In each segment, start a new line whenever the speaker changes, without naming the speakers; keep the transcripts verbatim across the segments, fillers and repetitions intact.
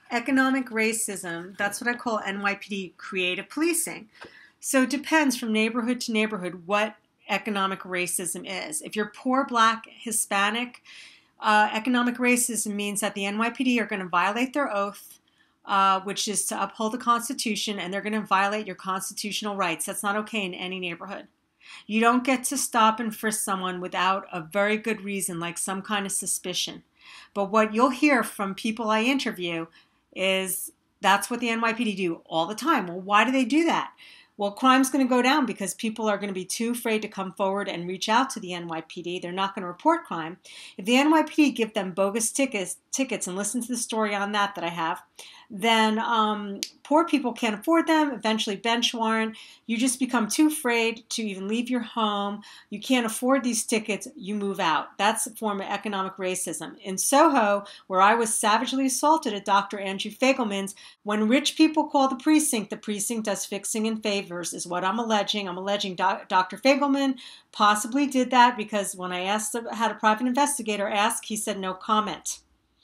Economic racism, that's what I call N Y P D creative policing. So it depends from neighborhood to neighborhood what economic racism is. If you're poor, black, Hispanic, uh, economic racism means that the N Y P D are going to violate their oath, uh, which is to uphold the Constitution, and they're going to violate your constitutional rights. That's not okay in any neighborhood. You don't get to stop and frisk someone without a very good reason, like some kind of suspicion. But what you'll hear from people I interview is that's what the N Y P D do all the time. Well, why do they do that? Well, crime's going to go down because people are going to be too afraid to come forward and reach out to the N Y P D. They're not going to report crime. If the N Y P D give them bogus tickets, tickets and listen to the story on that that I have, then um, poor people can't afford them, eventually bench warrant. You just become too afraid to even leave your home. You can't afford these tickets, you move out. That's a form of economic racism. In Soho, where I was savagely assaulted at Doctor Andrew Fagelman's, when rich people call the precinct, the precinct does fixing and favors, is what I'm alleging. I'm alleging Doctor Fagelman possibly did that because when I asked, had a private investigator ask, he said no comment.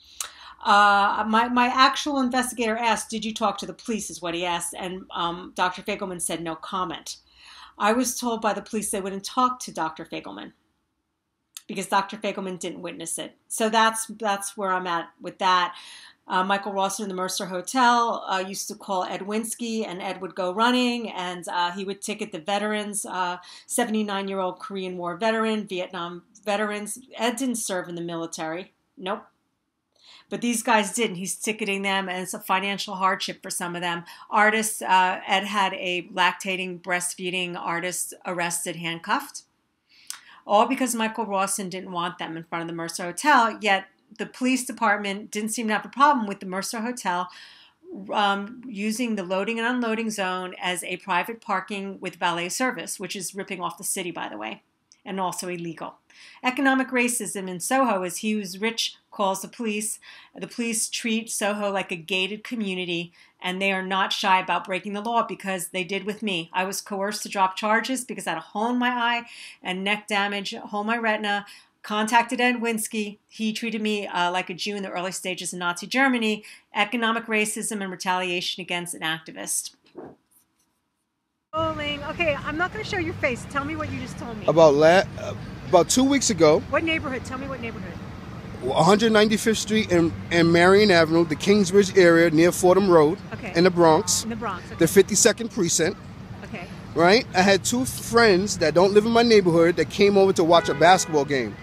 Uh, my, my actual investigator asked, did you talk to the police, is what he asked, and um, Doctor Fagelman said no comment. I was told by the police they wouldn't talk to Doctor Fagelman because Doctor Fagelman didn't witness it. So that's, that's where I'm at with that. Uh, Michael Rawson in the Mercer Hotel uh, used to call Ed Winski, and Ed would go running, and uh, he would ticket the veterans, uh, seventy-nine-year-old Korean War veteran, Vietnam veterans. Ed didn't serve in the military. Nope. But these guys didn't. He's ticketing them, and it's a financial hardship for some of them. Artists, uh, Ed had a lactating, breastfeeding artist arrested, handcuffed. All because Michael Rawson didn't want them in front of the Mercer Hotel, yet the police department didn't seem to have a problem with the Mercer Hotel um, using the loading and unloading zone as a private parking with valet service, which is ripping off the city, by the way, and also illegal. Economic racism in Soho is he who's rich calls the police. The police treat Soho like a gated community, and they are not shy about breaking the law because they did with me. I was coerced to drop charges because I had a hole in my eye and neck damage, a hole in my retina. Contacted Ed Winski. He treated me uh, like a Jew in the early stages of Nazi Germany. Economic racism and retaliation against an activist. Okay, I'm not going to show your face. Tell me what you just told me.
About la uh, about two weeks ago.
What neighborhood? Tell me what neighborhood.
one ninety-fifth Street and, and Marion Avenue, the Kingsbridge area near Fordham Road,
okay.
in the Bronx.
In the Bronx. Okay.
The fifty-second precinct.
Okay.
Right? I had two friends that don't live in my neighborhood that came over to watch a basketball game.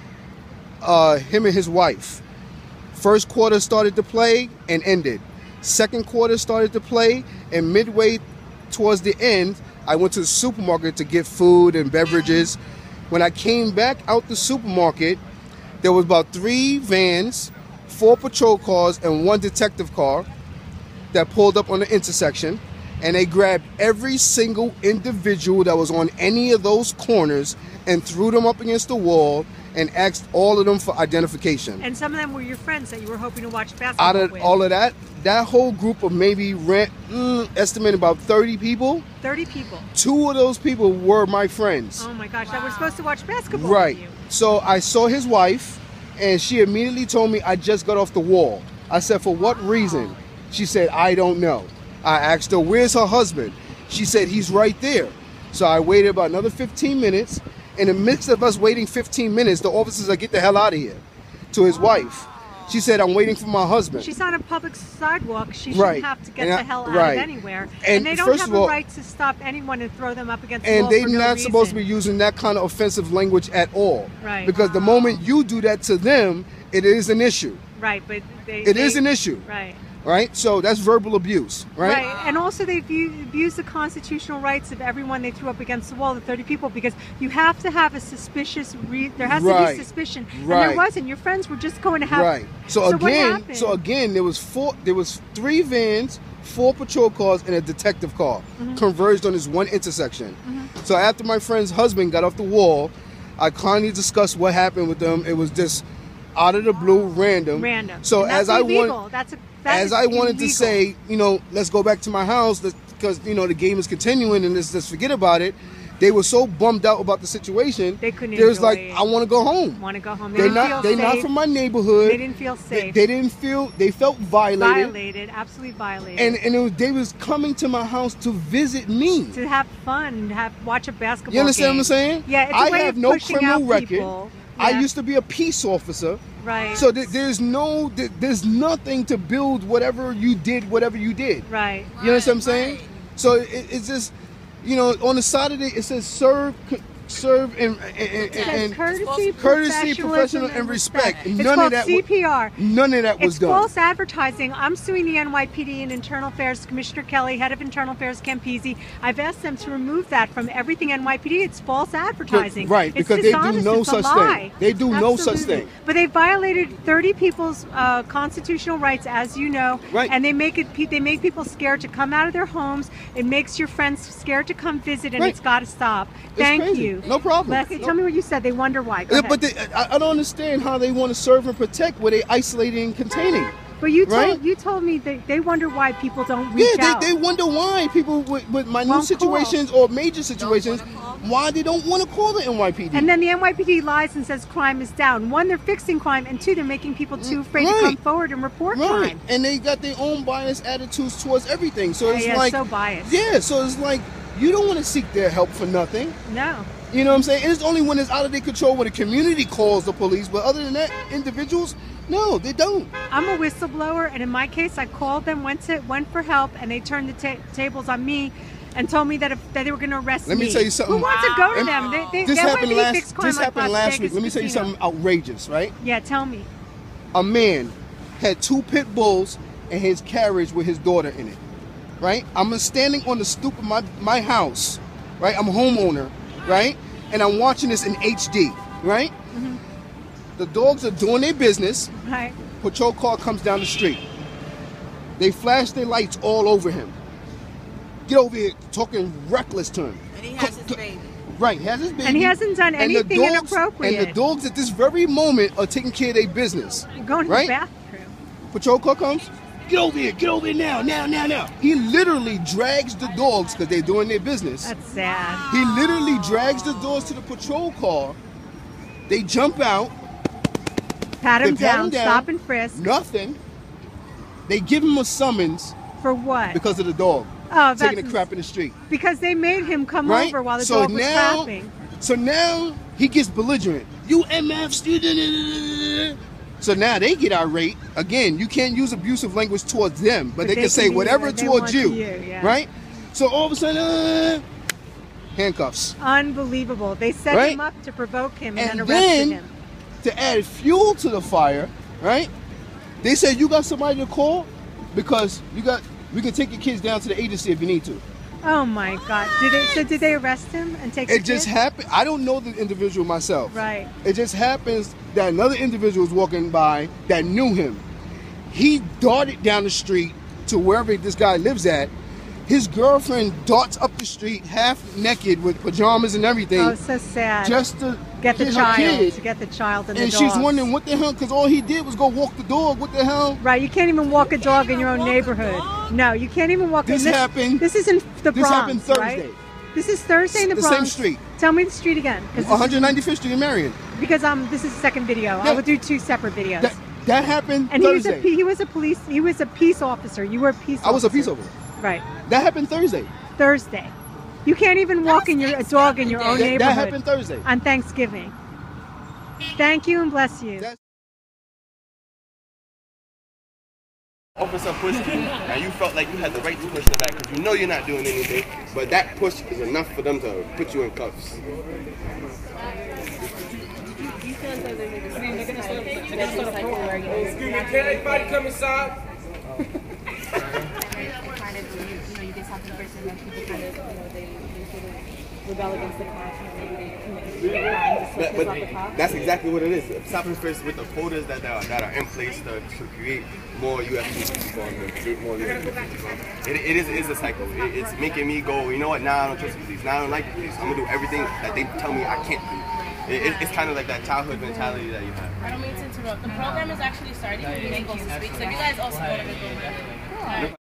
Uh, him and his wife. First quarter started to play and ended. Second quarter started to play, and midway towards the end, I went to the supermarket to get food and beverages. When I came back out the supermarket, there was about three vans, four patrol cars, and one detective car that pulled up on the intersection, and they grabbed every single individual that was on any of those corners and threw them up against the wall and asked all of them for identification.
And some of them were your friends that you were hoping to watch basketball
Out of
with.
all of that, that whole group of maybe rent, mm, estimate about thirty people.
thirty people.
Two of those people were my friends.
Oh my gosh, wow. That were supposed to watch basketball
right.
with you.
So I saw his wife, and she immediately told me I just got off the wall. I said, for what wow. reason? She said, I don't know. I asked her, where's her husband? She said, he's right there. So I waited about another fifteen minutes. In the midst of us waiting fifteen minutes, the officers said, get the hell out of here, to his wife. She said, I'm waiting for my husband.
She's on a public sidewalk. She shouldn't
right.
have to get
and
the
I,
hell out
right.
of anywhere. And,
and
they don't
first
have
of all,
a right to stop anyone and throw them up against the
and
wall
they're
for no
not
reason.
supposed to be using that kind of offensive language at all.
Right.
Because wow. the moment you do that to them, it is an issue.
Right, but they...
It
they,
is an issue.
Right.
Right? So that's verbal abuse, right?
Right, and also they abuse the constitutional rights of everyone they threw up against the wall, the thirty people, because you have to have a suspicious, re there has
right.
to be suspicion,
right.
and there wasn't. Your friends were just going to have...
Right. So,
so
again, so again, there was four, there was three vans, four patrol cars, and a detective car mm-hmm. converged on this one intersection. Mm-hmm. So after my friend's husband got off the wall, I kindly discussed what happened with them. It was just out of the blue, random.
Random.
So
and that's
as I
illegal.
want,
that's a That
as I wanted
illegal.
to say, you know, let's go back to my house because, you know, the game is continuing and let's, let's forget about it. they were so bummed out about the situation.
They couldn't.
They was
enjoy
like,
it.
I want to go home.
Want to go home? They
They're
didn't
not.
feel
They're
safe.
not from my neighborhood.
They didn't feel safe.
They, they didn't feel. They felt violated.
Violated. Absolutely violated.
And and it was, they was coming to my house to visit me.
To have fun and have watch a basketball.
You understand
game.
what I'm saying?
Yeah. It's a
I
way
have
of
no
pushing
criminal
out
record.
people.
I
Yeah.
used to be a peace officer.
Right.
So th there's no, th there's nothing to build whatever you did, whatever you did.
Right.
You understand what I'm saying? So it, it's just, you know, on the side of it, it says serve, serve, and, and, and, and
courtesy,
courtesy,
professionalism,
professional,
and
and respect.
respect.
And
It's
none
called
of that.
C P R.
None of that was
It's
done.
false advertising. I'm suing the N Y P D and Internal Affairs, Commissioner Kelly, Head of Internal Affairs, Campisi. I've asked them to remove that from everything N Y P D. It's false advertising.
Right,
It's
because they do
dishonest.
no
It's a
such
lie.
thing. They do no such
Absolutely.
thing.
But they violated thirty people's uh, constitutional rights, as you know.
Right.
And they make it. They make people scared to come out of their homes. It makes your friends scared to come visit, and
Right.
it's got to stop.
It's
Thank
crazy.
you.
No problem.
Leslie,
No.
tell me what you said. They wonder why. Go
Yeah,
ahead.
but they, I, I don't understand how they want to serve and protect where they isolating and containing.
But you told
Right?
you told me they, they wonder why people don't reach
Yeah,
out.
they, they wonder why people with, with minute
Won't
situations or major situations, why they don't want to call the N Y P D.
And then the N Y P D lies and says crime is down. One, they're fixing crime, and two, they're making people too afraid
Right.
to come forward and report
Right,
crime.
and they got their own biased attitudes towards everything. So
Yeah,
it's
yeah,
like,
so biased.
yeah, so it's like you don't want to seek their help for nothing.
No.
You know what I'm saying? It's only when it's out of their control when the community calls the police. But other than that, individuals, no, they don't.
I'm a whistleblower, and in my case, I called them, went to went for help, and they turned the ta tables on me and told me that if, that they were going to arrest
Let
me.
me tell you something.
Who wants to go to
And
them? They, they,
This
they
happened
want to fix
last.
crime
This
like
happened
Las
last
Vegas
week. Let me tell you
casino.
something outrageous, right?
Yeah, tell me.
A man had two pit bulls in his carriage with his daughter in it, right? I'm standing on the stoop of my, my house, right? I'm a homeowner, right? And I'm watching this in H D, right?
Mm-hmm.
The dogs are doing their business.
Right.
Patrol car comes down the street. They flash their lights all over him. Get over here, talking reckless to him.
And he has his baby.
Right, he has his baby.
And he hasn't done
And the
anything
dogs-
inappropriate.
And the dogs at this very moment are taking care of their business.
Going to
right?
the bathroom.
Patrol car comes. Get over here, get over here now, now, now, now. He literally drags the dogs because they're doing their business.
That's sad.
He literally drags the dogs to the patrol car. They jump out.
Pat him
They pat
down,
him down.
stop and frisk.
Nothing. They give him a summons
For what?
because of the dog
Oh,
taking
that's
a crap in the street.
because they made him come
Right?
over while the
so
dog was
now,
crapping.
so now he gets belligerent. You M F student. So now they get irate. Again, you can't use abusive language towards them, but,
But
they,
they
can say
can use
whatever
what they
towards
want
you,
to you, yeah.
right? So all of a sudden, uh, handcuffs.
Unbelievable. They set
Right?
him up to provoke him and,
And
then arrested
then
him.
to add fuel to the fire, right? They said you got somebody to call because you got. We can take your kids down to the agency if you need to.
Oh my God! Did they? So did they arrest him and take?
It
the
just
kid?
happened. I don't know the individual myself.
Right.
It just happens that another individual was walking by that knew him. He darted down the street to wherever this guy lives at. His girlfriend darts up the street half naked with pajamas and everything.
Oh, so sad.
Just to
get the
her
child.
kid.
To get the child and,
And
the
she's
dogs.
wondering what the hell, because all he did was go walk the dog. What the hell?
Right. You can't even walk a dog in your own neighborhood. No, you can't even walk.
This
this
happened-
This is in the
this
Bronx,
happened Thursday.
right? This is Thursday in the
The
Bronx.
same street.
Tell me the street again, because
one ninety-fifth Street in Marion.
because um this is the second video. I
Yeah.
will do two separate videos.
That, that happened
and he was
Thursday.
a pe- he was a police he was a peace officer. You were a peace.
I was a
officer.
peace officer.
Right.
That happened Thursday.
Thursday. You can't even walk in your a dog in your own
That,
neighborhood
that happened Thursday.
on Thanksgiving. Thank you and bless you.
That-
Officer pushed you, and you felt like you had the right to push them back because you know you're not doing anything, but that push is enough for them to put you in cuffs.
Excuse me, can everybody come inside?
kind of, you, you know, you get something first and then people kind of, you know, they, they sort of rebel against the cops and maybe they commit crime just to
But,
piss
but
off the cops.
that's exactly what it is. Stop-and-frisk with the quotas that are, that are in place to, to create more U F C people and create more U F C people. It, it is it is a cycle. It, it's making me go, you know what, now I don't trust the police. Now I don't like the police. I'm going to do everything that they tell me I can't do. It, it, it's kind of like that childhood mentality that you have.
I don't mean to interrupt. The program is actually starting. We make goals this week, so if you guys also want to go,